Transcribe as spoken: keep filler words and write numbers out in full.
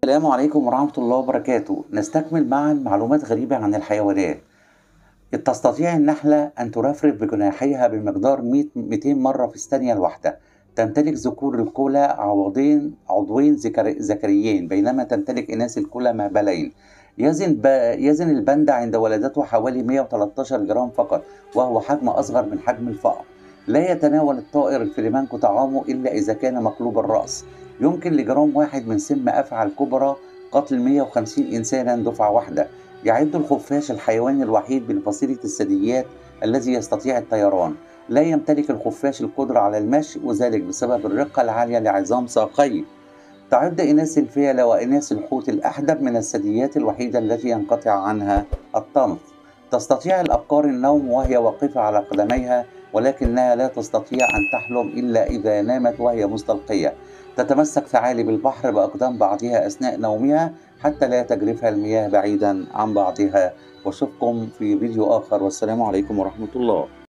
السلام عليكم ورحمة الله وبركاته. نستكمل معا معلومات غريبة عن الحيوانات. تستطيع النحلة أن ترفرف بجناحيها بمقدار مئتين مرة في الثانية الواحدة. تمتلك ذكور الكولا عضوين عضوين ذكر... ذكريين، بينما تمتلك إناث الكولا مهبلين. يزن ب... يزن الباندا عند ولادته حوالي مئة وثلاثة عشر جرام فقط، وهو حجم أصغر من حجم الفأر. لا يتناول الطائر الفليمنكو طعامه إلا إذا كان مقلوب الرأس. يمكن لجرام واحد من سم أفعى الكبرى قتل مئة وخمسين إنسانا دفعة واحدة. يعد الخفاش الحيوان الوحيد من فصيلة الثدييات الذي يستطيع الطيران. لا يمتلك الخفاش القدرة على المشي، وذلك بسبب الرقة العالية لعظام ساقيه. تعد إناث الفيلة وإناث الحوت الأحدب من الثدييات الوحيدة التي ينقطع عنها الطمث. تستطيع الأبقار النوم وهي واقفة على قدميها، ولكنها لا تستطيع أن تحلم إلا إذا نامت وهي مستلقية. تتمسك ثعالب البحر بأقدام بعضها أثناء نومها حتى لا تجرفها المياه بعيدا عن بعضها. واشوفكم في فيديو آخر، والسلام عليكم ورحمة الله.